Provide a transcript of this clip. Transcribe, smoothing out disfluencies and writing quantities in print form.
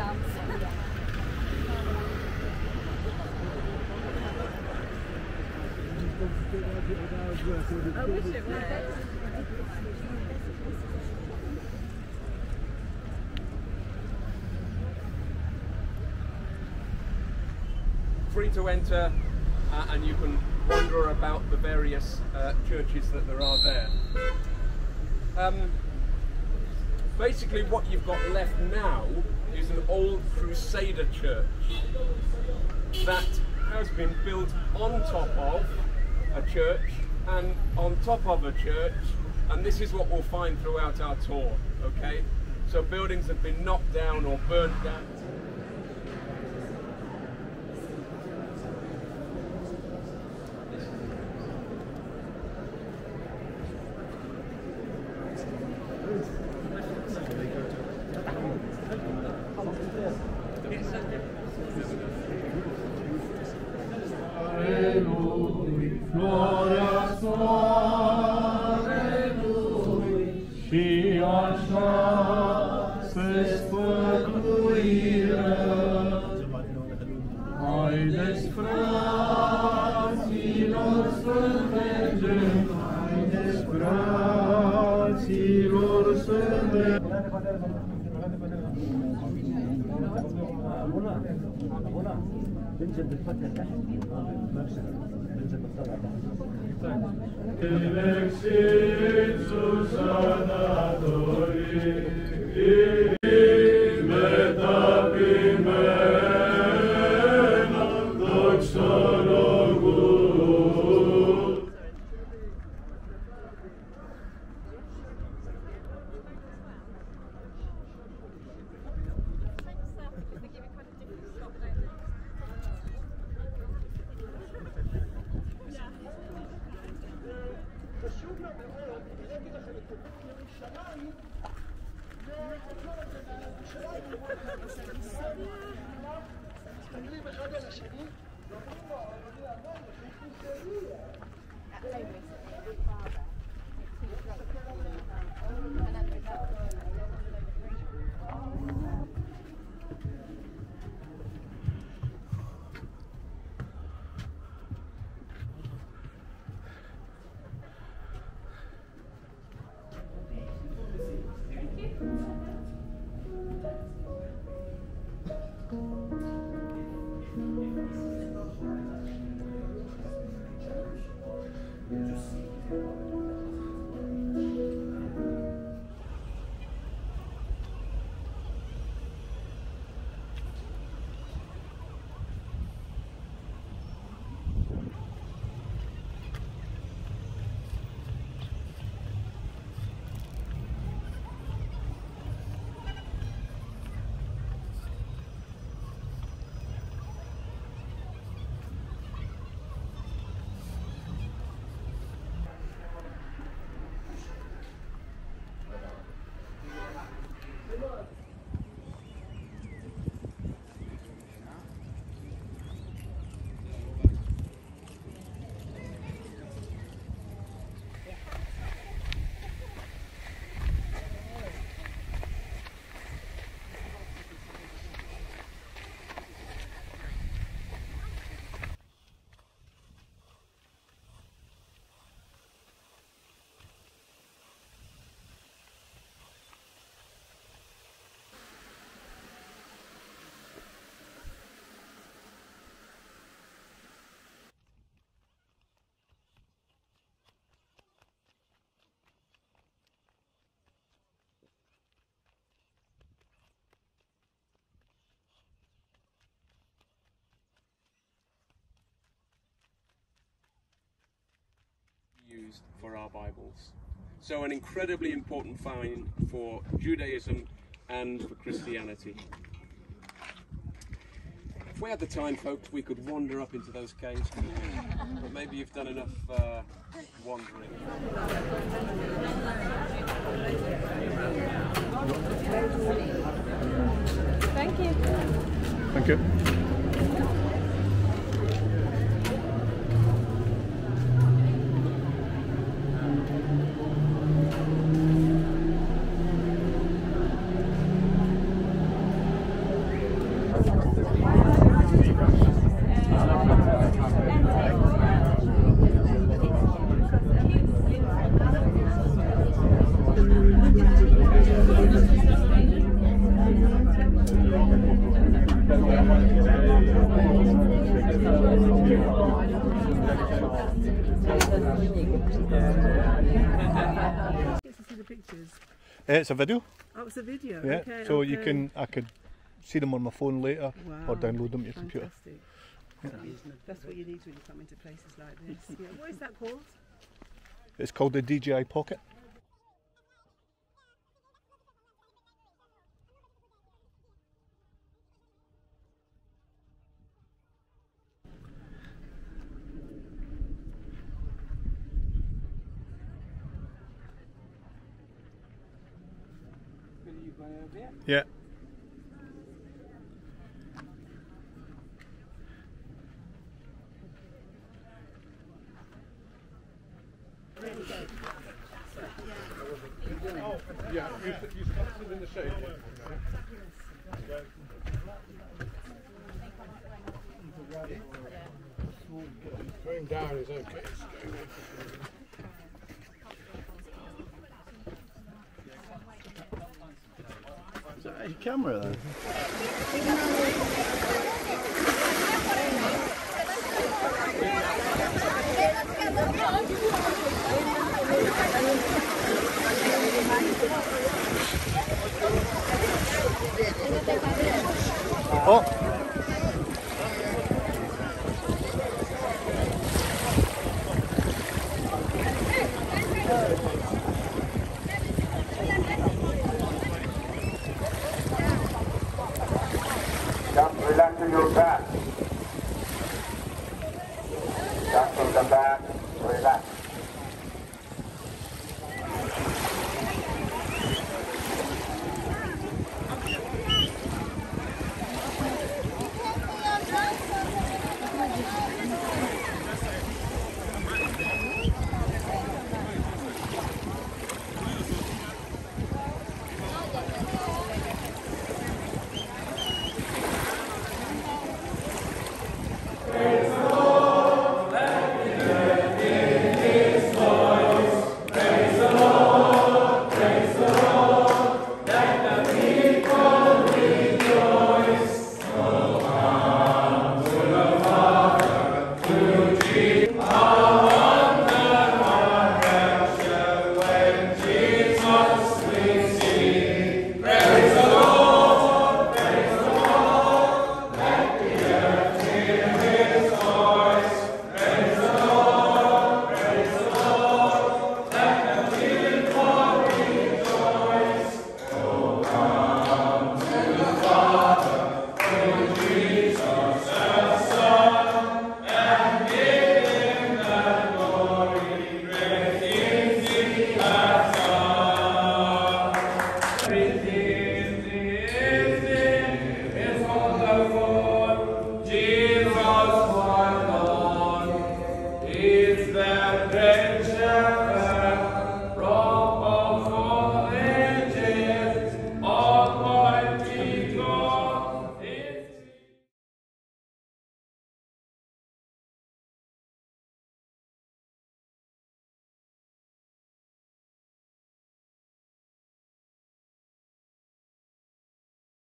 I wish it was. Free to enter, and you can wander about the various churches that there are there. Basically what you've got left now is an old Crusader church that has been built on top of a church and on top of a church, and this is what we'll find throughout our tour, okay? So buildings have been knocked down or burnt down. Și așa se spăcuire. Haideți, fraților, să mergem, haideți, fraților, să mergem. Sus anatori, metapimena, doxologus. Used for our Bibles. So an incredibly important find for Judaism and for Christianity. If we had the time, folks, we could wander up into those caves, but maybe you've done enough wandering. Thank you. Thank you. Get to see the pictures. It's a video. Oh, it's a video. Yeah. Okay, So okay. I could see them on my phone later, Wow, or download them to your computer. fantastic. That's what you need when you come into places like this. Yeah. What is that called? It's called the DJI Pocket. Yeah. Yeah, you stood in the shade. Going down is okay. Is that your camera then? Oh!